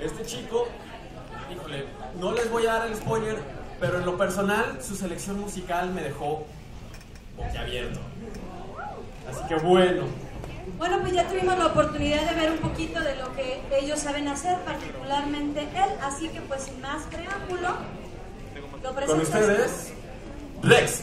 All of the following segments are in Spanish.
Este chico, híjole, no les voy a dar el spoiler, pero en lo personal, su selección musical me dejó boquiabierto. Así que bueno. Bueno, pues ya tuvimos la oportunidad de ver un poquito de lo que ellos saben hacer, particularmente él. Así que pues sin más preámbulo, lo presento. Con ustedes, Rex.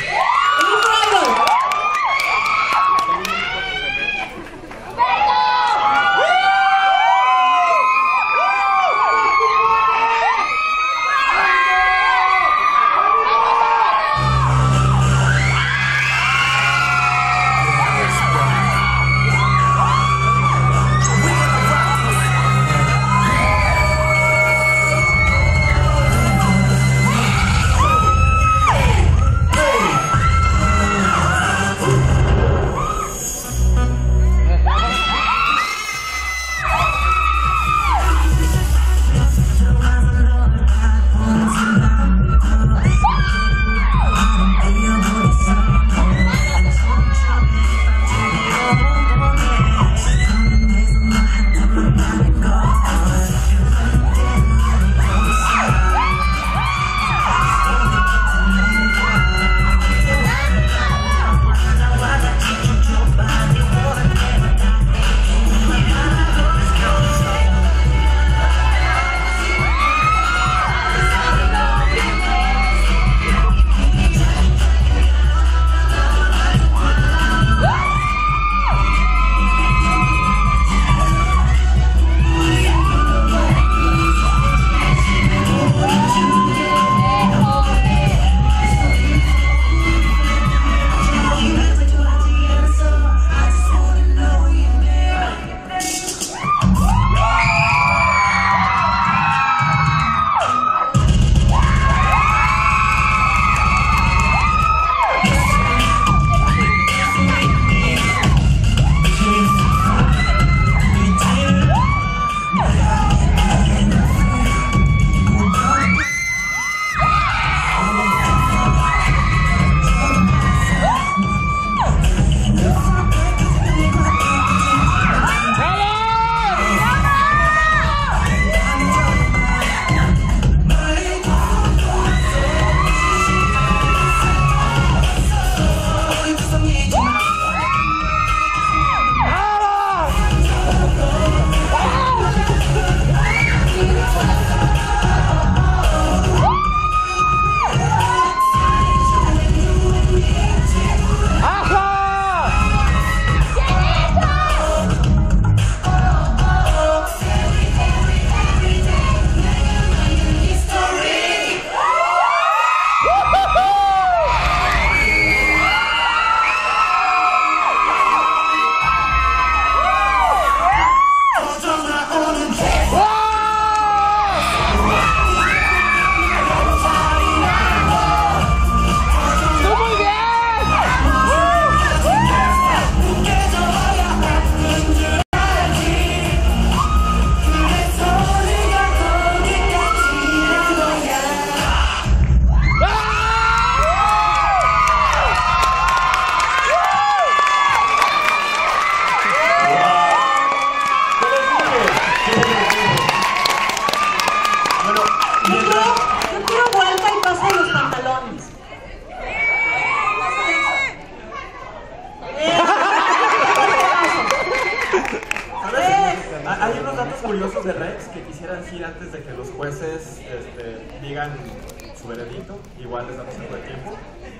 Hay unos datos curiosos de Rex que quisiera decir antes de que los jueces digan su veredicto. Igual les damos algo de tiempo.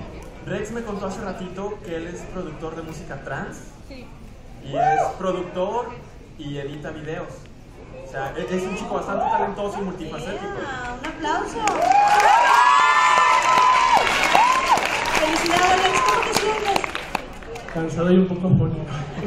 Rex me contó hace ratito que él es productor de música trans. Sí. Y es productor y edita videos. O sea, es un chico bastante talentoso y multifacético. ¡Un aplauso! ¡Felicidades, Rex! ¿Cómo te sientes? Cansado y un poco afónico.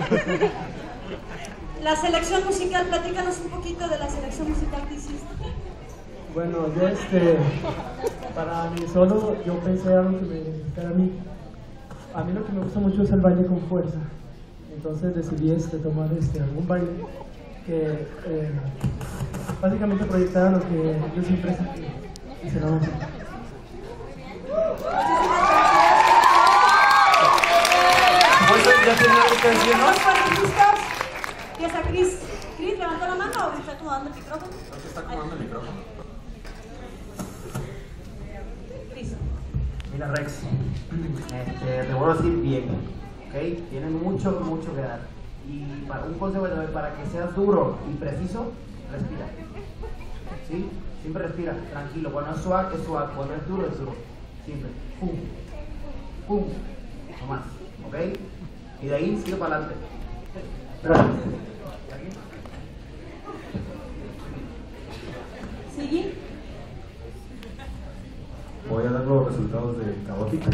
La selección musical, platícanos un poquito de la selección musical que hiciste. Bueno, yo para mi solo, yo pensé algo que me identificara a mí. A mí lo que me gusta mucho es el baile con fuerza. Entonces decidí tomar algún baile que básicamente proyectara lo que yo siempre sentí. Y se lo vamos a hacer. ¿Ya tenía algo que decir, no? Empieza Cris Chris, levanta la mano o está acomodando el micrófono. Creo que está acomodando el micrófono. Chris. Mira, Rex, te voy a decir bien, ¿ok? Tienes mucho que dar. Y para un consejo para que seas duro y preciso, respira. ¿Sí? Siempre respira, tranquilo. Cuando es swag, cuando es duro, siempre. Pum, pum, no más, ¿ok? Y de ahí sigue para adelante. ¿Sigue? Voy a dar los resultados de Caótica.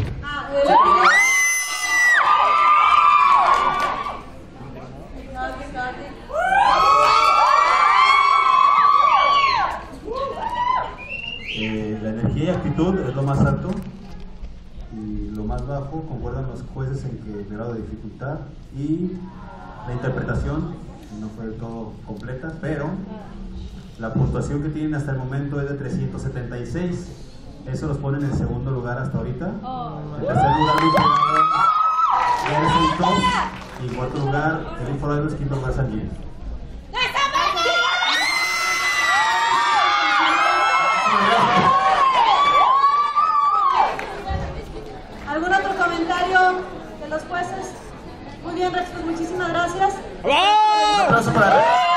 La energía y actitud es lo más alto y lo más bajo. Concuerdan los jueces en que el grado de dificultad y la interpretación no fue del todo completa, pero la puntuación que tienen hasta el momento es de 376. Eso los pone en el segundo lugar hasta ahorita. En tercer lugar, Eres Top. Y en cuarto lugar, Elite Forever, quinto lugar, San Gil. ¿Algún otro comentario de los jueces? Muy bien, Rex, pues muchísimas gracias. Un aplauso para Rex.